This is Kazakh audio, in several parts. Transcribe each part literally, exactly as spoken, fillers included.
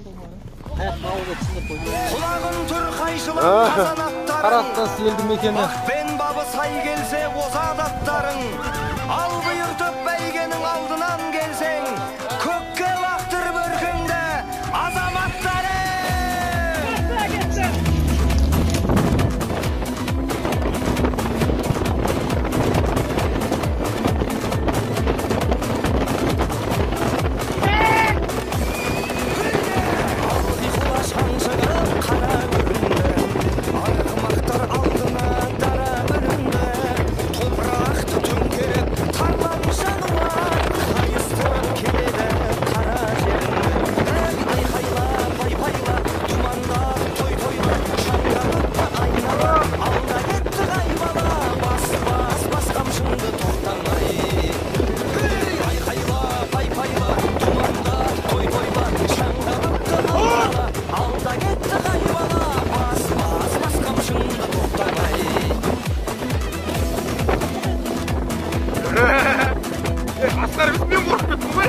Kulağın tür kayşılan kazanatların Karastas елді мекені. Akben babı say gelse ozadatların Al buyurtup beygenin aldından gelsen Kökke vaktır börkünde azamatları Aslar biz men korkup ketdim ғой.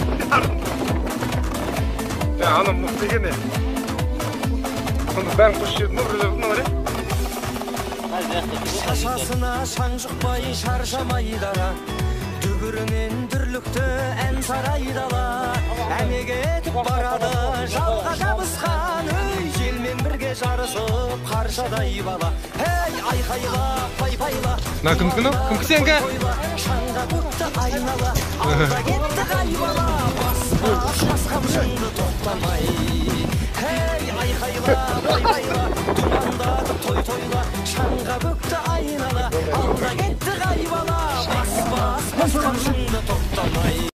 Ya anam mıқты eкен. Onu ben kuş yerdim öyle bunlar. Şaşasına şan жұқпай шаршамайдара Дүбірінен дүрлікті ән сарайдала Әмеге етіп барады жалға жабысқан Өй желмен бірге жарысып қаршадай бала Эй айқайла пай-пайла На кімдікі мынау? Кімдікі сенікі? Шаңға көкті айнала алда кетті қайбала Бас-бас бас қамшыңды тоқтамай Эй айқайла пай-пайла думандатып той-тойла Шаңға бөкті айнала алда кетті қайбала Бас-бас бас қамшыңды тоқтамай